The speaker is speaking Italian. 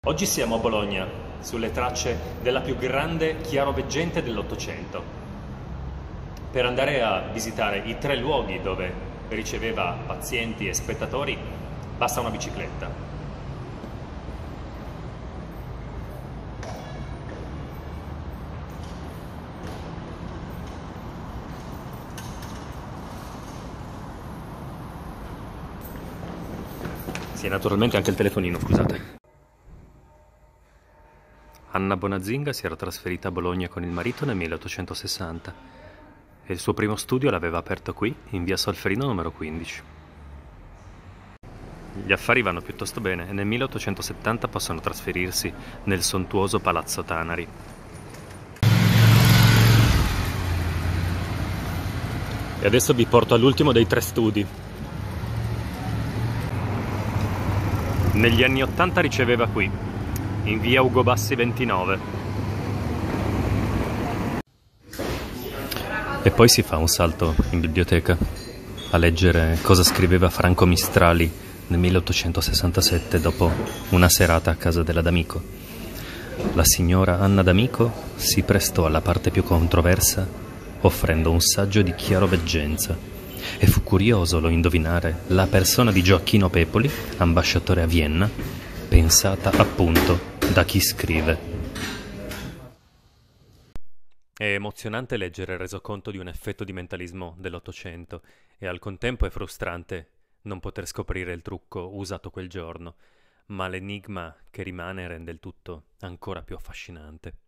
Oggi siamo a Bologna, sulle tracce della più grande chiaroveggente dell'Ottocento, per andare a visitare i tre luoghi dove riceveva pazienti e spettatori. Basta una bicicletta. Sì, naturalmente anche il telefonino, scusate. Anna Bonazinga si era trasferita a Bologna con il marito nel 1860 e il suo primo studio l'aveva aperto qui, in via Solferino numero 15. Gli affari vanno piuttosto bene e nel 1870 possono trasferirsi nel sontuoso Palazzo Tanari. E adesso vi porto all'ultimo dei tre studi. Negli anni 80 riceveva qui, in via Ugo Bassi 29. E poi si fa un salto in biblioteca a leggere cosa scriveva Franco Mistrali nel 1867 dopo una serata a casa della D'Amico. La signora Anna D'Amico si prestò alla parte più controversa offrendo un saggio di chiaroveggenza e fu curioso lo indovinare la persona di Gioacchino Pepoli, ambasciatore a Vienna, pensata appunto da chi scrive. È emozionante leggere il resoconto di un effetto di mentalismo dell'Ottocento e al contempo è frustrante non poter scoprire il trucco usato quel giorno, ma l'enigma che rimane rende il tutto ancora più affascinante.